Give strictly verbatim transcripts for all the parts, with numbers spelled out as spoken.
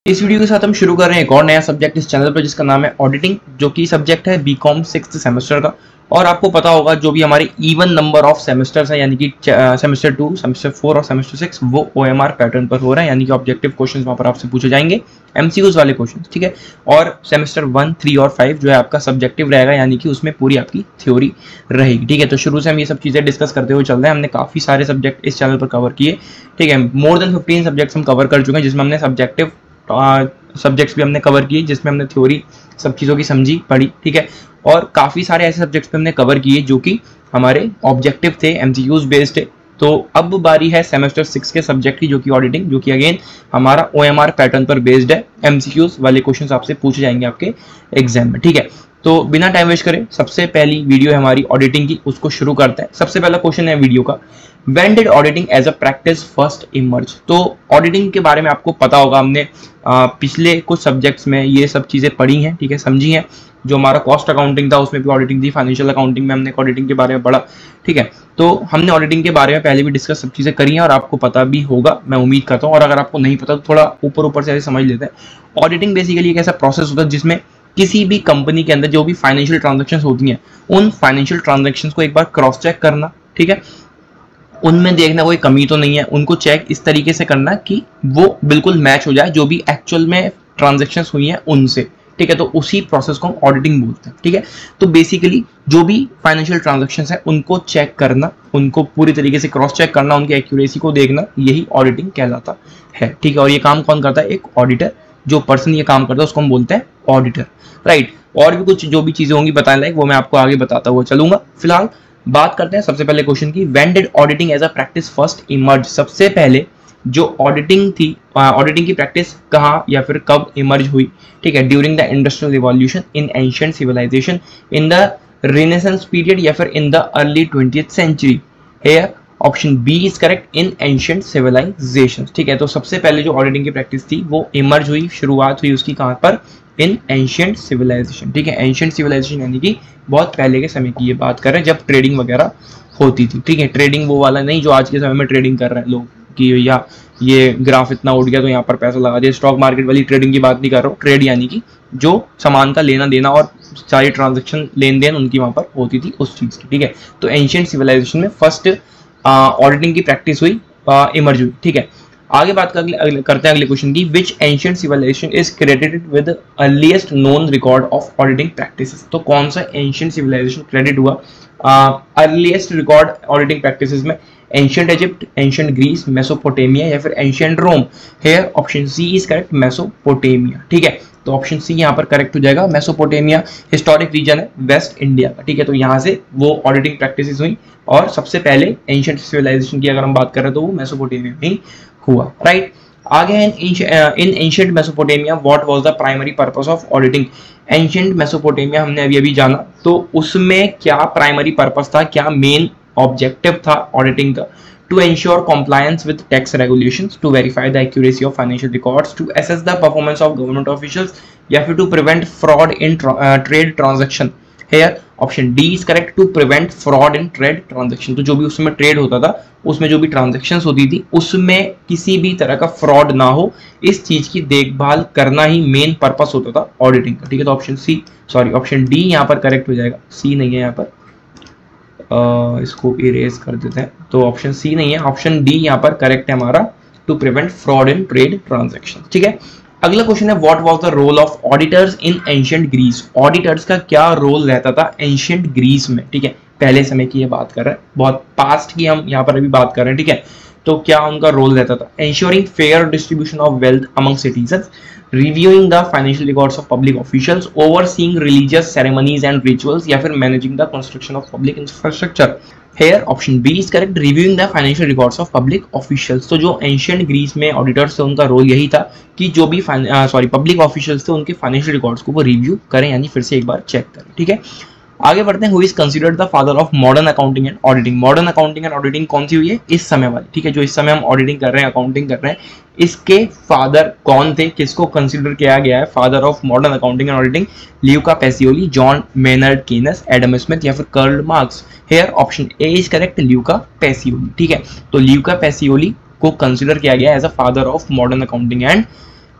इस वीडियो के साथ हम शुरू कर रहे हैं एक और नया सब्जेक्ट इस चैनल पर जिसका नाम है ऑडिटिंग, जो कि सब्जेक्ट है बीकॉम सिक्स्थ सेमेस्टर का। और आपको पता होगा जो भी हमारे इवन नंबर ऑफ सेमेस्टर्स हैं, यानी कि सेमेस्टर टू, सेमेस्टर फोर और सेमेस्टर सिक्स, वो ओएमआर पैटर्न पर हो रहा है, यानी कि ऑब्जेक्टिव क्वेश्चंस वहां पर आपसे पूछे जाएंगे, एमसीक्यूज वाले क्वेश्चंस, ठीक है। और सेमेस्टर वन, थ्री और फाइव जो है आपका सब्जेक्टिव रहेगा, यानी कि उसमें पूरी आपकी थ्योरी रहेगी, ठीक है। तो शुरू से हम ये सब चीजें डिस्कस करते हुए चल रहे हैं। हमने काफी सारे सब्जेक्ट इस चैनल पर कवर किए, ठीक है। मोर देन फिफ्टीन सब्जेक्ट्स हम कवर कर चुके हैं, जिसमें हमने सब्जेक्टिव सब्जेक्ट्स भी हमने कवर किए, जिसमें हमने थ्योरी सब चीज़ों की समझी पढ़ी, ठीक है। और काफ़ी सारे ऐसे सब्जेक्ट्स पे हमने कवर किए जो कि हमारे ऑब्जेक्टिव थे, एमसीक्यूज बेस्ड थे। तो अब बारी है सेमेस्टर सिक्स के सब्जेक्ट की, जो कि ऑडिटिंग, जो कि अगेन हमारा ओएमआर पैटर्न पर बेस्ड है। एमसीक्यूज वाले क्वेश्चंस आपसे पूछे जाएंगे आपके एग्जाम में, ठीक है। तो बिना टाइम वेस्ट करें, सबसे पहली वीडियो है हमारी ऑडिटिंग की, उसको शुरू करते हैं। सबसे पहला क्वेश्चन है वीडियो का, When did auditing as a practice first emerge? तो ऑडिटिंग के बारे में आपको पता होगा, हमने आ, पिछले कुछ सब्जेक्ट्स में ये सब चीज़ें पढ़ी हैं, ठीक है, समझी हैं। जो हमारा कॉस्ट अकाउंटिंग था उसमें भी ऑडिटिंग थी, फाइनेंशियल अकाउंटिंग में हमने ऑडिटिंग के बारे में पढ़ा, ठीक है। तो हमने ऑडिटिंग के बारे में पहले भी डिस्कस सब चीज़ें करी हैं और आपको पता भी होगा, मैं उम्मीद करता हूँ। और अगर आपको नहीं पता तो थोड़ा ऊपर ऊपर से ऐसे समझ लेते हैं। ऑडिटिंग बेसिकली एक ऐसा प्रोसेस होता है जिसमें किसी भी कंपनी के अंदर जो भी फाइनेंशियल ट्रांजेक्शन होती हैं, उन फाइनेंशियल ट्रांजेक्शन को एक बार क्रॉस चेक करना, ठीक है, उनमें देखना कोई कमी तो नहीं है, उनको चेक इस तरीके से करना कि वो बिल्कुल मैच हो जाए जो भी एक्चुअल में ट्रांजेक्शन्स हुई हैं उनसे, ठीक है। तो उसी प्रोसेस को हम ऑडिटिंग बोलते हैं, ठीक है। तो बेसिकली जो भी फाइनेंशियल ट्रांजेक्शन्स हैं उनको चेक करना, उनको पूरी तरीके से क्रॉस चेक करना, उनकी एक्यूरेसी को देखना, यही ऑडिटिंग कहलाता है, ठीक है। और ये काम कौन करता है? एक ऑडिटर, जो पर्सन ये काम करता है उसको हम बोलते हैं ऑडिटर, राइट। और भी कुछ जो भी चीजें होंगी बताने लायक वो मैं आपको आगे बताता हुआ चलूंगा। फिलहाल बात करते हैं सबसे पहले क्वेश्चन की, when did auditing as a practice first emerge? सबसे पहले जो ऑडिटिंग थी, ऑडिटिंग की प्रैक्टिस कहाँ या फिर कब इमर्ज हुई, ठीक है। During the industrial revolution, in ancient civilisation, in the renaissance period, या फिर in the early twentieth century. Here option B is correct, in ancient civilisation, ठीक है। तो सबसे पहले जो ऑडिटिंग की प्रैक्टिस थी वो इमर्ज हुई, शुरुआत हुई उसकी कहाँ पर? इन एंशिएंट सिविलाइजेशन, ठीक है। एंशिएंट सिविलाइजेशन यानी कि बहुत पहले के समय की ये बात कर रहे हैं, जब ट्रेडिंग वगैरह होती थी, ठीक है। ट्रेडिंग वो वाला नहीं जो आज के समय में ट्रेडिंग कर रहे हैं लोग कि या ये ग्राफ इतना उठ गया तो यहाँ पर पैसा लगा दिया, स्टॉक मार्केट वाली ट्रेडिंग की बात नहीं कर रहा हूँ। ट्रेड यानी कि जो सामान का लेना देना और सारी ट्रांजेक्शन लेन देन उनकी वहां पर होती थी उस चीज की, ठीक है। तो एंशिएंट सिविलाइजेशन में फर्स्ट ऑडिटिंग की प्रैक्टिस हुई, इमर्ज हुई, ठीक है। आगे बात कर, अगले, करते हैं अगले क्वेश्चन की, which ancient civilisation is credited with earliest known record of auditing practices? तो कौन सा एंशिएंट सिविलाइजेशन क्रेडिट हुआ अर्लीस्ट रिकॉर्ड ऑडिटिंग प्रैक्टिसेस में? Ancient Egypt, ancient Greece, Mesopotamia, या फिर ancient Rome? Here option C is correct, Mesopotamia, ठीक है। तो ऑप्शन सी यहाँ पर करेक्ट हो जाएगा। मेसोपोटामिया हिस्टोरिक रीजन है वेस्ट इंडिया का, ठीक है। तो यहाँ से वो ऑडिटिंग प्रैक्टिसेस हुई और सबसे पहले एंशिएंट सिविलाइजेशन की अगर हम बात करें तो वो मेसोपोटामिया में ही हुआ, राइट। आगे in ancient Mesopotamia what was the primary purpose of auditing? Ancient Mesopotamia हमने अभी अभी जाना, तो उसमें क्या प्राइमरी पर्पस था, क्या मेन ऑब्जेक्टिव था ऑडिटिंग का? To ensure compliance with tax regulations, to verify the accuracy of financial records, to assess the performance of government officials, या फिर to prevent fraud in tra uh, trade transaction? Here option D is correct, to prevent fraud in trade transaction. तो जो भी उसमें trade होता था, उसमें जो भी ट्रांजेक्शन्स होती थी, उसमें किसी भी तरह का फ्रॉड ना हो, इस चीज की देखभाल करना ही मेन पर्पस होता था ऑडिटिंग का, ठीक है। तो option C, sorry option D यहाँ पर करेक्ट हो जाएगा, सी नहीं है यहाँ पर, Uh, इसको इरेज कर देते हैं। तो ऑप्शन सी नहीं है, ऑप्शन डी यहाँ पर करेक्ट है हमारा, to prevent fraud in trade transaction, ठीक है। अगला क्वेश्चन है, what was the role of auditors in ancient Greece? Auditors का क्या रोल रहता था एंशिएंट ग्रीस में, ठीक है। पहले समय की ये बात कर रहे हैं, बहुत पास्ट की हम यहाँ पर अभी बात कर रहे हैं, ठीक है। तो क्या उनका रोल रहता था? Ensuring fair distribution of wealth among citizens, reviewing the financial records of public officials, overseeing religious ceremonies and rituals, या फिर managing the construction of public infrastructure? Here option B is correct, reviewing the financial records of public officials. तो जो ancient Greece में auditors थे उनका role यही था कि जो भी सॉरी पब्लिक ऑफिशियल्स थे उनके फाइनेंशियल रिकॉर्ड्स को वो रिव्यू करें, यानी फिर से एक बार चेक करें, ठीक है। आगे बढ़ते हैं, who is considered the father of modern accounting and auditing? Modern accounting and auditing कौन सी हुई है? इस समय वाली, ठीक है। जो इस समय हम ऑडिटिंग कर रहे हैं, अकाउंटिंग कर रहे हैं, इसके फादर कौन थे, किसको कंसीडर किया गया है father of modern accounting and auditing? Luca Pacioli, John Maynard Keynes, Adam Smith, या फिर Karl Marx? Here option A is correct, Luca Pacioli, ठीक है। तो ल्यूका पेसियोली को कंसीडर किया गया as a father of modern accounting and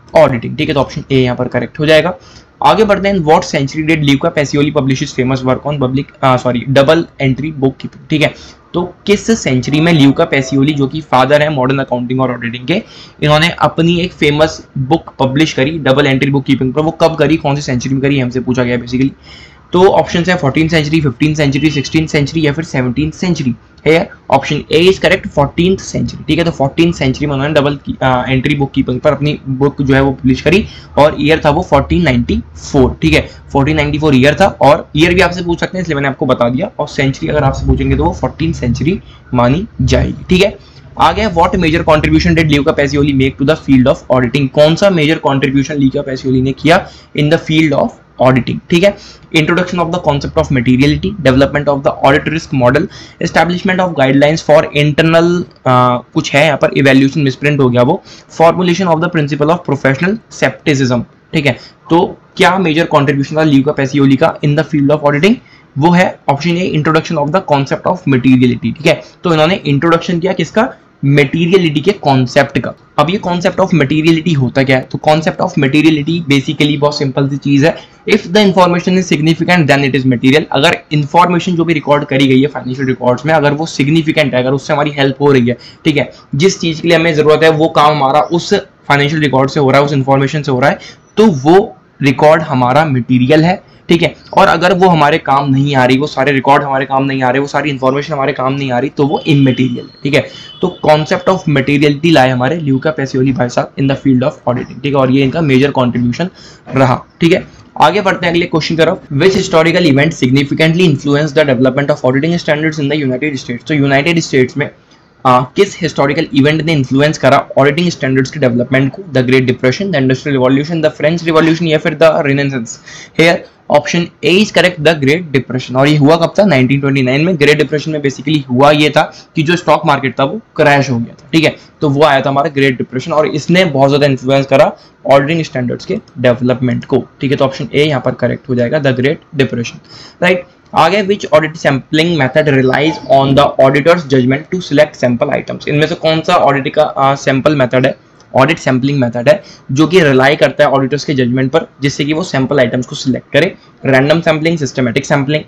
auditing. ठीक है, तो ऑप्शन ए यहाँ पर करेक्ट हो जाएगा। आगे बढ़ते हैं, what century did Luca Pacioli publishes famous work on public sorry double entry book keeping. ठीक है, तो किस सेंचुरी में ल्यूका पैसियोली जो कि फादर है मॉडर्न अकाउंटिंग और ऑडिटिंग के, इन्होंने अपनी एक फेमस बुक पब्लिश करी डबल एंट्री बुक कीपिंग पर। वो कब करी, कौन सी सेंचुरी में करी, हमसे पूछा गया बेसिकली। तो ऑप्शन है fourteen century, fifteen century, sixteen century या फिर सेवनटीन सेंचुरी है। Option A is correct, fourteen century. ठीक है, तो फोर्टीन सेंचुरी में उन्होंने डबल एंट्री बुक कीपिंग पर अपनी बुक जो है वो पब्लिश करी और ईयर था वो फोर्टीन नाइंटी फोर। ठीक है, फोर्टीन नाइंटी फोर ईयर था और ईयर भी आपसे पूछ सकते हैं इसलिए मैंने आपको बता दिया, और सेंचुरी अगर आपसे पूछेंगे तो वो फोर्टीन सेंचुरी मानी जाएगी। ठीक है, आगे what major contribution did Luca Pacioli make to the field of auditing. कौन सा मेजर कंट्रीब्यूशन ल्यूका पैसियोली ने किया in the field of auditing. ठीक है, introduction of the concept of materiality, development of the audit risk model, establishment of guidelines for internal कुछ है यहाँ पर, इवैल्यूएशन मिसप्रिंट हो गया वो, formulation of the principle of professional scepticism. ठीक है, तो क्या मेजर कंट्रीब्यूशन था ल्यूका पैसियोली का in the field of auditing, वो है option A introduction of the concept of materiality. ठीक है, तो इन्होंने इंट्रोडक्शन किया किसका, मटेरियलिटी के कॉन्सेप्ट का। अब ये कॉन्सेप्ट ऑफ मटेरियलिटी होता क्या है, तो कॉन्सेप्ट ऑफ मटेरियलिटी बेसिकली बहुत सिंपल सी चीज है, if the information is significant then it is material. अगर इंफॉर्मेशन जो भी रिकॉर्ड करी गई है फाइनेंशियल रिकॉर्ड्स में, अगर वो सिग्निफिकेंट है, अगर उससे हमारी हेल्प हो रही है, ठीक है, जिस चीज के लिए हमें जरूरत है वो काम हमारा उस फाइनेंशियल रिकॉर्ड से हो रहा है, उस इंफॉर्मेशन से हो रहा है, तो वो रिकॉर्ड हमारा मटेरियल है। ठीक है, और अगर वो हमारे काम नहीं आ रही, वो सारे रिकॉर्ड हमारे काम नहीं आ रहे, वो सारी इंफॉर्मेशन हमारे काम नहीं आ रही, तो वो इमटेरियल है। ठीक है, तो कॉन्सेप्ट ऑफ मटेरियलिटी लाए हमारे ल्यूका पैसियोली भाई साहब in the field of auditing. ठीक है, और ये इनका मेजर कंट्रीब्यूशन रहा। ठीक है, आगे बढ़ते हैं अगले क्वेश्चन की तरफ। Which historical event significantly influence the development of auditing standards in the United States. तो यूनाइटेड स्टेट्स में Uh, किस हिस्टोरिकल इवेंट ने इन्फ्लुएंस करा ऑडिटिंग स्टैंडर्ड्स के डेवलपमेंट को, the Great Depression, the industrial Revolution, the French Revolution या फिर the Renaissance. Here option A is correct, the Great Depression. और ये हुआ कब था, नाइनटीन ट्वेंटी नाइन में। ग्रेट डिप्रेशन में बेसिकली हुआ ये था कि जो स्टॉक मार्केट था वो क्रैश हो गया था। ठीक है, तो वो आया था हमारा ग्रेट डिप्रेशन और इसने बहुत ज्यादा इन्फ्लुएंस करा ऑडिटिंग स्टैंडर्ड्स के डेवलपमेंट को। ठीक है, तो ऑप्शन ए यहाँ पर करेक्ट हो जाएगा, द ग्रेट डिप्रेशन। राइट, आगे which audit sampling method relies on the auditor's judgement to select sample items. इनमें से कौन सा ऑडिट का सैंपल मेथड है, ऑडिट सैम्पलिंग मेथड है जो कि रिलाई करता है ऑडिटर्स के जजमेंट पर, जिससे कि वो सैंपल आइटम्स को सिलेक्ट करे। Random sampling, systematic sampling,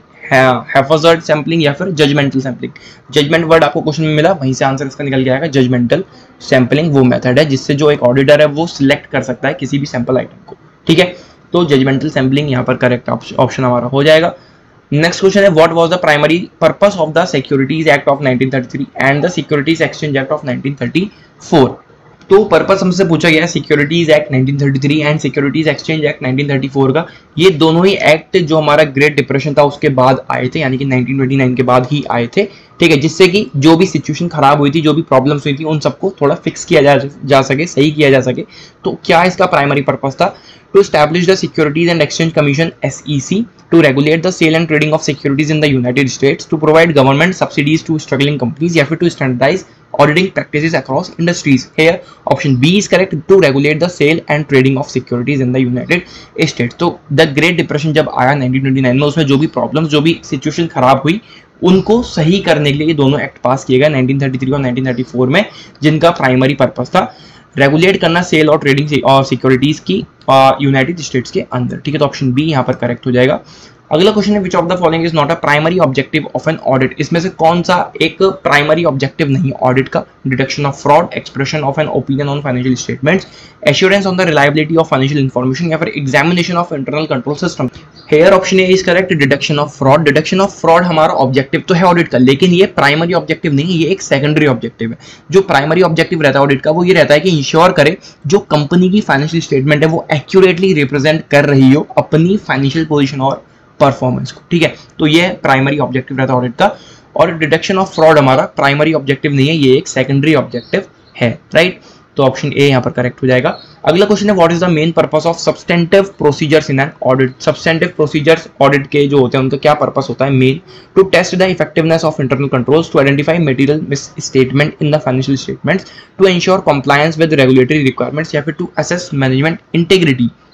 haphazard sampling या फिर जजमेंटल सैम्पलिंग। जजमेंट वर्ड आपको क्वेश्चन में मिला, वहीं से आंसर इसका निकल के आएगा। जजमेंटल सैम्पलिंग वो मेथड है जिससे जो एक ऑडिटर है वो सिलेक्ट कर सकता है किसी भी सैंपल आइटम को। ठीक है, तो जजमेंटल सैम्पलिंग यहाँ पर करेक्ट ऑप्शन हमारा हो जाएगा। नेक्स्ट क्वेश्चन है, what was the primary purpose of the Securities Act of nineteen thirty three and the Securities Exchange Act of nineteen thirty four. तो पर्पस हमसे पूछा गया है Securities Act nineteen thirty three and Securities Exchange Act nineteen thirty four का। ये दोनों ही act जो हमारा ग्रेट डिप्रेशन था उसके बाद आए थे, यानी कि नाइनटीन ट्वेंटी नाइन के बाद ही आए थे। ठीक है, जिससे कि जो भी सिचुएशन खराब हुई थी, जो भी प्रॉब्लम्स हुई थी, उन सबको थोड़ा फिक्स किया जा, जा सके, सही किया जा सके। तो क्या इसका प्राइमरी पर्पस था, to establish the Securities and Exchange Commission S E C, to regulate the sale and trading of securities in the United States, to provide government subsidies to struggling companies या फिर to standardize auditing practices across industries. Here option B is correct, to regulate the sale and trading of securities in the United States. तो the Great Depression जब आया nineteen twenty nine में, उसमें जो भी problems, जो भी सिचुएशन खराब हुई, उनको सही करने के लिए ये दोनों एक्ट पास किए गए नाइनटीन थर्टी थ्री और नाइनटीन थर्टी फोर में, जिनका प्राइमरी पर्पस था रेगुलेट करना सेल और ट्रेडिंग और सिक्योरिटीज की यूनाइटेड स्टेट्स के अंदर। ठीक है, तो ऑप्शन बी यहाँ पर करेक्ट हो जाएगा। अगला क्वेश्चन है, which of the following is not a primary objective of an audit. इसमें से कौन सा एक प्राइमरी ऑब्जेक्टिव नहीं ऑडिट का, detection of fraud, expression of an opinion on financial statements, assurance on the reliability of financial information या फिर examination of internal control system. Here option A is correct, detection of fraud. Detection of fraud हमारा objective तो है audit का, लेकिन ये primary objective नहीं है, ये एक सेकेंडरी ऑब्जेक्टिव है। जो प्राइमरी ऑब्जेक्टिव रहता है ऑडिट का वो ये रहता है कि इंश्योर करे जो कंपनी की फाइनेंशियल स्टेटमेंट है वो एक्यूरेटली रिप्रेजेंट कर रही हो अपनी फाइनेंशियल पोजीशन और परफॉर्मेंस को। ठीक है, तो ये प्राइमरी ऑब्जेक्टिव रहता है ऑडिट का, और डिटेक्शन ऑफ फ्रॉड हमारा प्राइमरी ऑब्जेक्टिव नहीं है, ये एक सेकेंडरी ऑब्जेक्टिव है। राइट, तो ऑप्शन ए यहाँ पर करेक्ट हो जाएगा। अगला क्वेश्चन है, what is the main purpose of substantive procedures in an audit. Substantive procedures audit के जो होते हैं उनका क्या पर्पस होता है main, to test the effectiveness of internal controls, to identify material misstatement in the financial statements, to ensure compliance with regulatory requirements या फिर to assess management integrity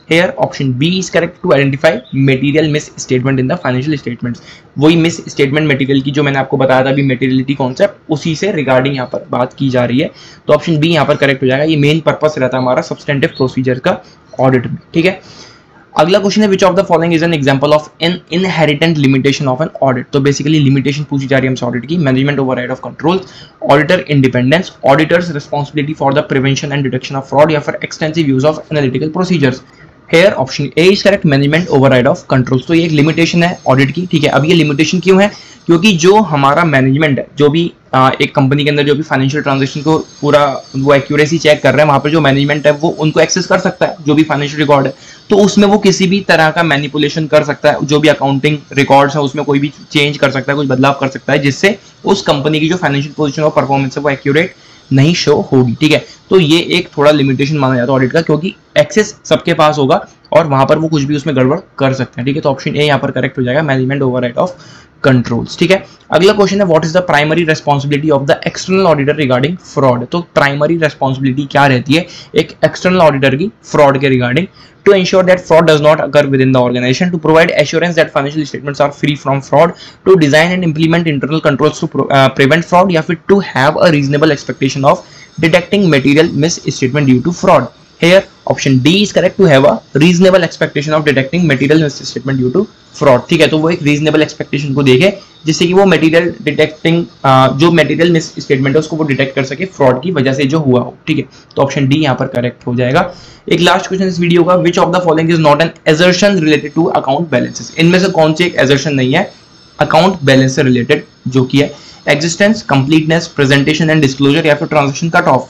here option B is correct to identify material misstatement in the financial statements. वही misstatement material की जो मैंने आपको बताया था अभी मटेरियलिटी कॉन्सेप्ट, उसी से रिगार्डिंग यहाँ पर बात की जा रही है। तो ऑप्शन बी यहाँ पर करेक्ट हो जाएगा। ये मेन पर्पस रहता है हमारा सब्सटेंटिव प्रोसीजर का ऑडिट में, ठीक है। अगला क्वेश्चन है which of the following is an example of an inherent limitation of an audit. तो बेसिकली लिमिटेशन पूछी जा रही है हमसे ऑडिट की। Management override of control, auditor independence, auditor's responsibility for the prevention and detection of fraud, या फिर extensive use of analytical procedures. Here option A is correct, management override of control. तो ये एक लिमिटेशन है audit की, ठीक है। अब ये लिमिटेशन क्यों है? क्योंकि जो हमारा मैनेजमेंट है, जो भी आ, एक कंपनी के अंदर जो भी फाइनेंशियल ट्रांजेक्शन को पूरा वो एक्यूरेसी चेक कर रहे हैं, वहां पर जो मैनेजमेंट है वो उनको एक्सेस कर सकता है जो भी फाइनेंशियल रिकॉर्ड है। तो उसमें वो किसी भी तरह का मैनिपुलेशन कर सकता है, जो भी अकाउंटिंग रिकॉर्ड्स है उसमें कोई भी चेंज कर सकता है, कुछ बदलाव कर सकता है, जिससे उस कंपनी की जो फाइनेंशियल पोजीशन और परफॉर्मेंस है वो एक्यूरेट नहीं शो होगी, ठीक है। तो ये एक थोड़ा लिमिटेशन माना जाता है ऑडिट का, क्योंकि एक्सेस सबके पास होगा और वहां पर वो कुछ भी उसमें गड़बड़ कर सकते हैं, ठीक है। तो ऑप्शन ए यहाँ पर करेक्ट हो जाएगा, मैनेजमेंट ओवरराइड ऑफ कंट्रोल्स, ठीक है। अगला क्वेश्चन है what is the primary responsibility of the external auditor regarding fraud. तो प्राइमरी रेस्पॉन्सिबिलिटी क्या रहती है एक एक्सटर्नल ऑडिटर की फ्रॉड के regarding? to ensure that fraud does not occur within the organization, to provide assurance that financial statements are free from fraud, to design and implement internal controls to pro, uh, prevent fraud, या फिर to have a reasonable expectation of detecting material misstatement due to fraud. Here option D is correct, to have a reasonable expectation of detecting material misstatement due to fraud, ठीक है। तो वो एक reasonable expectation को देखे जिससे कि वो material detecting uh, जो material misstatement है उसको वो detect कर सके fraud की वजह से जो हुआ हो, ठीक है। तो ऑप्शन डी यहाँ पर करेक्ट हो जाएगा। एक लास्ट क्वेश्चन इस वीडियो का, which of the following is not an assertion related to account balances। इनमें से कौन सी एक assertion नहीं है अकाउंट बैलेंस से रिलेटेड, जो कि है existence, completeness, presentation and disclosure, या फिर transaction cut off।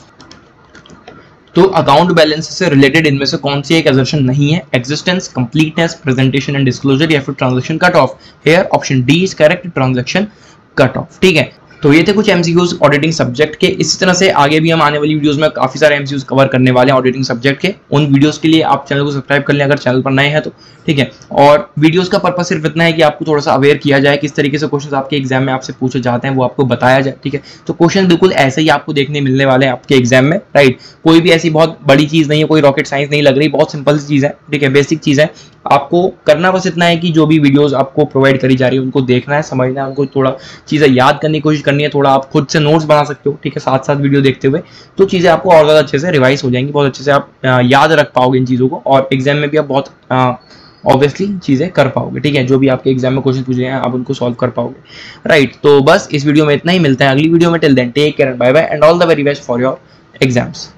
तो अकाउंट बैलेंस से रिलेटेड इनमें से कौन सी एक assertion नहीं है? Existence, completeness, presentation and disclosure, या फिर transaction cut off. Here option D is correct, transaction cut off, ठीक है। तो ये थे कुछ एमसीक्यूज ऑडिटिंग सब्जेक्ट के। इसी तरह से आगे भी हम आने वाली वीडियोस में काफी सारे एमसीक्यूज कवर करने वाले हैं ऑडिटिंग सब्जेक्ट के। उन वीडियोस के लिए आप चैनल को सब्सक्राइब कर लें अगर चैनल पर नए हैं तो, ठीक है। और वीडियोस का पर्पस सिर्फ इतना है कि आपको थोड़ा सा अवेयर किया जाए, किस तरीके से क्वेश्चन आपके एग्जाम में आपसे पूछे जाते हैं वो आपको बताया जाए, ठीक है। तो क्वेश्चन बिल्कुल ऐसे ही आपको देखने मिलने वाले हैं आपके एग्जाम में, राइट। कोई भी ऐसी बहुत बड़ी चीज नहीं है, कोई रॉकेट साइंस नहीं लग रही, बहुत सिंपल सी चीज है, ठीक है, बेसिक चीज है। आपको करना बस इतना है कि जो भी वीडियोस आपको प्रोवाइड करी जा रही है उनको देखना है, समझना है, उनको थोड़ा चीजें याद करने की कोशिश करनी है, थोड़ा आप खुद से नोट्स बना सकते हो, ठीक है, साथ साथ वीडियो देखते हुए। तो चीजें आपको और ज्यादा अच्छे से रिवाइज हो जाएंगी, बहुत अच्छे से आप याद रख पाओगे इन चीजों को, और एग्जाम में भी आप बहुत ऑब्वियसली चीजें कर पाओगे, ठीक है। जो भी आपके एग्जाम में क्वेश्चन पूछे हैं आप उनको सॉल्व कर पाओगे, राइट। तो बस इस वीडियो में इतना ही, मिलता है अगली वीडियो में। Till then take care and bye bye and all the very best for your exams.